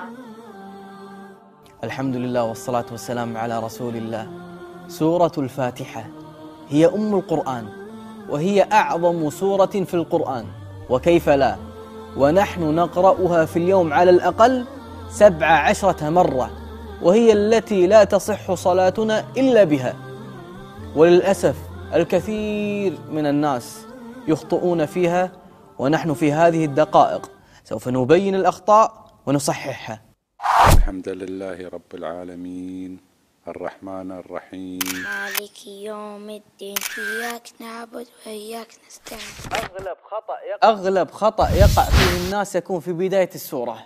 الحمد لله والصلاة والسلام على رسول الله. سورة الفاتحة هي أم القرآن، وهي أعظم سورة في القرآن، وكيف لا، ونحن نقرأها في اليوم على الأقل 17 مرة، وهي التي لا تصح صلاتنا إلا بها. وللأسف الكثير من الناس يخطئون فيها، ونحن في هذه الدقائق سوف نبين الأخطاء ونصححها. الحمد لله رب العالمين الرحمن الرحيم مالك يوم الدين إياك نعبد وإياك نستعين. أغلب خطأ يقع فيه الناس يكون في بداية السورة.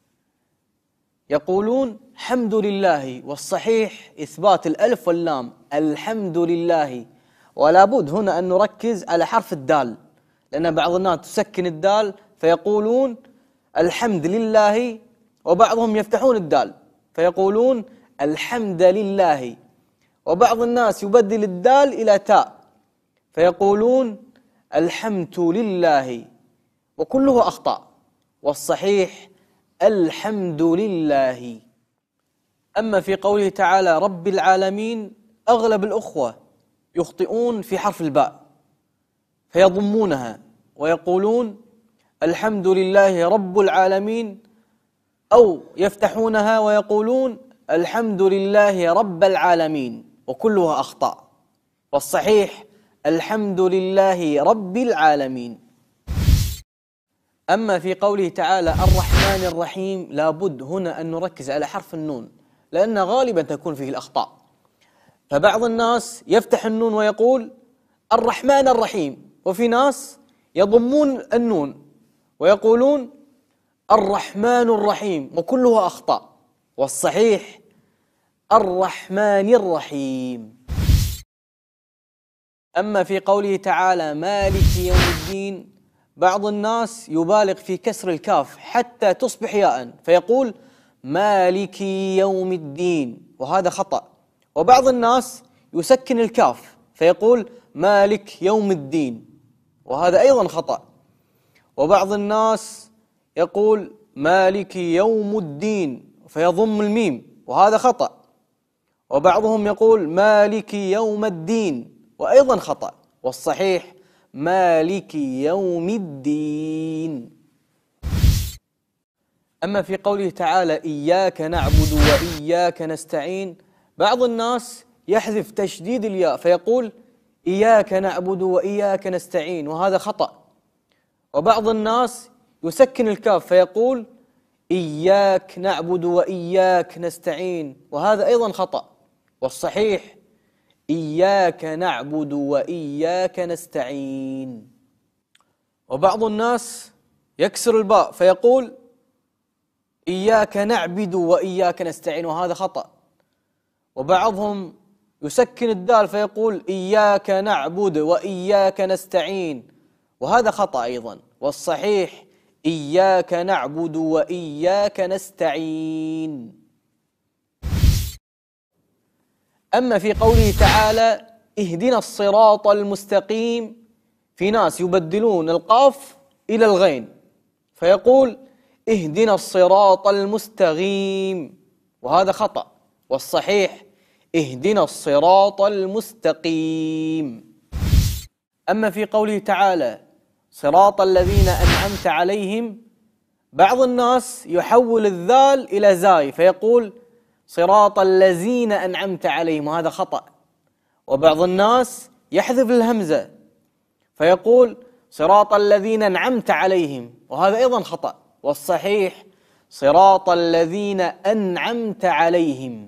يقولون حمد لله، والصحيح إثبات الألف واللام، الحمد لله. ولا بد هنا أن نركز على حرف الدال، لأن بعض الناس تسكن الدال فيقولون الحمد لله، وبعضهم يفتحون الدال فيقولون الحمد لله، وبعض الناس يبدل الدال إلى تاء فيقولون الحمد لله، وكله أخطاء، والصحيح الحمد لله. أما في قوله تعالى رب العالمين، أغلب الأخوة يخطئون في حرف الباء فيضمونها ويقولون الحمد لله رب العالمين، أو يفتحونها ويقولون الحمد لله رب العالمين، وكلها أخطاء، والصحيح الحمد لله رب العالمين. أما في قوله تعالى الرحمن الرحيم، لابد هنا أن نركز على حرف النون، لأن غالبا تكون فيه الأخطاء. فبعض الناس يفتح النون ويقول الرحمن الرحيم، وفي ناس يضمون النون ويقولون الرحمن الرحيم، وكلها أخطاء، والصحيح الرحمن الرحيم. أما في قوله تعالى مالك يوم الدين، بعض الناس يبالغ في كسر الكاف حتى تصبح ياء فيقول مالك يوم الدين، وهذا خطأ. وبعض الناس يسكن الكاف فيقول مالك يوم الدين، وهذا أيضا خطأ. وبعض الناس يقول مالك يوم الدين فيضم الميم، وهذا خطأ. وبعضهم يقول مالك يوم الدين، وأيضا خطأ، والصحيح مالك يوم الدين. أما في قوله تعالى إياك نعبد وإياك نستعين، بعض الناس يحذف تشديد الياء فيقول إياك نعبد وإياك نستعين، وهذا خطأ. وبعض الناس يسكن الكاف فيقول إياك نعبد وإياك نستعين، وهذا أيضا خطأ، والصحيح إياك نعبد وإياك نستعين. وبعض الناس يكسر الباء فيقول إياك نعبد وإياك نستعين، وهذا خطأ. وبعضهم يسكن الدال فيقول إياك نعبد وإياك نستعين، وهذا خطأ أيضا، والصحيح إياك نعبد وإياك نستعين. أما في قوله تعالى اهدنا الصراط المستقيم، في ناس يبدلون القاف إلى الغين فيقول اهدنا الصراط المستقيم، وهذا خطأ، والصحيح اهدنا الصراط المستقيم. أما في قوله تعالى صراط الذين أنعمت عليهم، بعض الناس يحول الذال إلى زاي فيقول صراط الذين أنعمت عليهم، وهذا خطأ. وبعض الناس يحذف الهمزة فيقول صراط الذين أنعمت عليهم، وهذا أيضا خطأ، والصحيح صراط الذين أنعمت عليهم.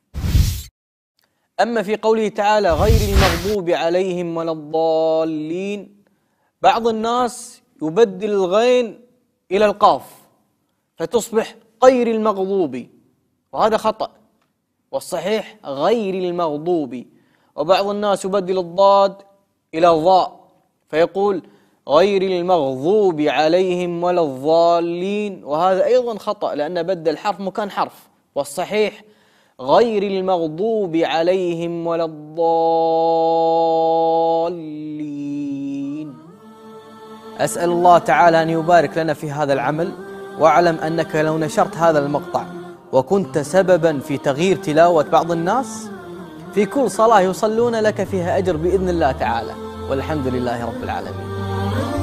أما في قوله تعالى غير المغضوب عليهم ولا الضالين، بعض الناس يبدل الغين إلى القاف فتصبح غير المغضوب، وهذا خطأ، والصحيح غير المغضوب. وبعض الناس يبدل الضاد إلى الضاء فيقول غير المغضوب عليهم ولا الضالين، وهذا أيضا خطأ، لأن بدل حرف مكان حرف، والصحيح غير المغضوب عليهم ولا الضالين. أسأل الله تعالى أن يبارك لنا في هذا العمل واعلم أنك لو نشرت هذا المقطع وكنت سببا في تغيير تلاوة بعض الناس، في كل صلاة يصلون لك فيها أجر بإذن الله تعالى، والحمد لله رب العالمين.